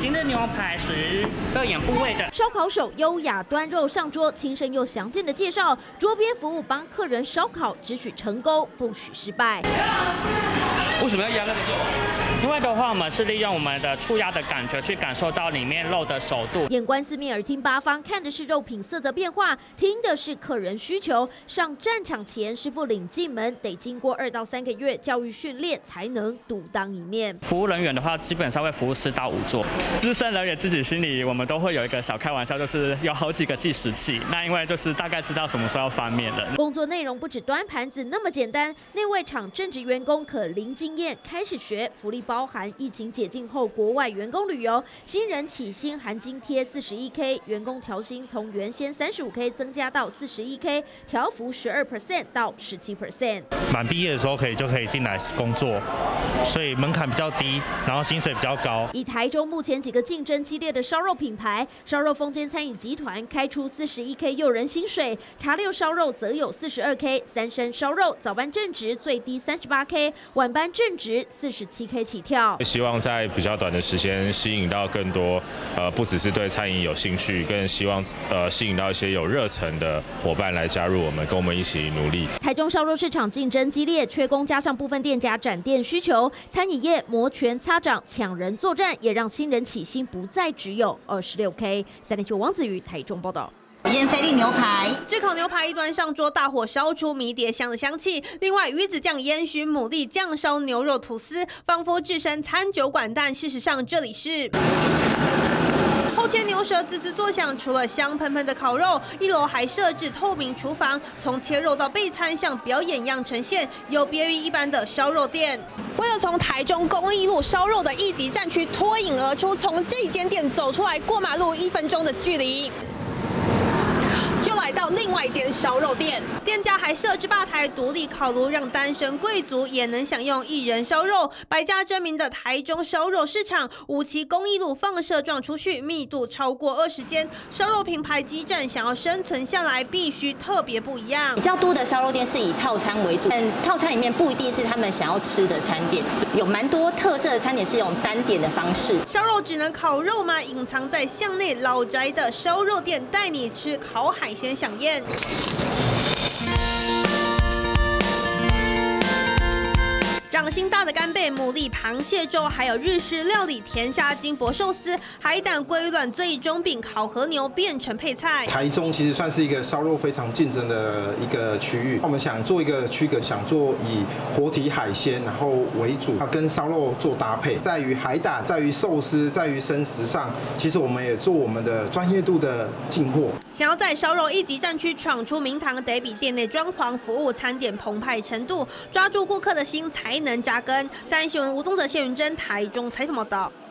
今日牛排属于热眼部位的。 烧烤手优雅端肉上桌，轻声又详尽的介绍，桌边服务帮客人烧烤，只许成功，不许失败。 为什么要压那么久？ 因为的话，我们是利用我们的触压的感觉去感受到里面肉的熟度。 眼观四面，耳听八方，看的是肉品色泽变化，听的是客人需求。上战场前，师傅领进门，得经过2到3个月教育训练，才能独当一面。 服务人员的话，基本上会服务4到5桌。资深人员自己心里，我们都会有一个小开玩笑，就是有好几个计时器。那因为就是大概知道什么时候要翻面了。 工作内容不止端盘子那么简单，内外场正职员工可零经验开始学，福利包含疫情解禁后国外员工旅游，新人起薪含津贴41K， 员工调薪从原先35K 增加到41K， 调幅12% 到17%。 满毕业的时候可以进来工作，所以门槛比较低，然后薪水比较高。 以台中目前几个竞争激烈的烧肉品牌，烧肉风间餐饮集团开出41K 诱人薪水，茶六烧肉则有42K， 三生烧肉早班正职最低38K， 晚班正职47K 起跳。 希望在比较短的时间吸引到更多不只是对餐饮有兴趣，更希望吸引到一些有热忱的伙伴来加入我们，跟我们一起努力。 台中烧肉市场竞争激烈，缺工加上部分店家展店需求，餐饮业摩拳擦掌抢人作战，也让新人起薪不再只有26K。3立9王子瑜台中报道。 腌菲力牛排， 炙烤牛排一端上桌，大火烧出迷迭香的香气。另外，鱼子酱烟熏牡蛎酱烧牛肉吐司，仿佛置身餐酒馆，但事实上这里是。后切牛舌滋滋作响，除了香喷喷的烤肉，1楼还设置透明厨房，从切肉到备餐像表演一样呈现，有别于一般的烧肉店。为了从台中公益路烧肉的一级战区脱颖而出，从这间店走出来，过马路1分钟的距离。就来到另外一间烧肉店，店家还设置吧台、独立烤炉，让单身贵族也能享用1人烧肉。百家争鸣的台中烧肉市场，5期公益路放射状出去，密度超过20间，烧肉品牌激战，想要生存下来，必须特别不一样。 比较多的烧肉店是以套餐为主，但套餐里面不一定是他们想要吃的餐点，有蛮多特色的餐点是用单点的方式。 烧肉只能烤肉吗？隐藏在巷内老宅的烧肉店，带你吃烤海鲜飨宴。掌心大的干贝、牡蛎、螃蟹粥，还有日式料理甜虾金箔寿司、海胆龟卵、最中饼、烤和牛变成配菜。 台中其实算是一个烧肉非常竞争的一个区域，我们想做一个区隔，想做以活体海鲜然后为主，要跟烧肉做搭配，在于海胆、在于寿司、在于生食上，其实我们也做我们的专业度的进货。 想要在烧肉一级战区闯出名堂，得比店内装潢、服务、餐点澎湃程度，抓住顾客的心才能扎根。3立新闻吴宗泽、谢云珍台中采访报道。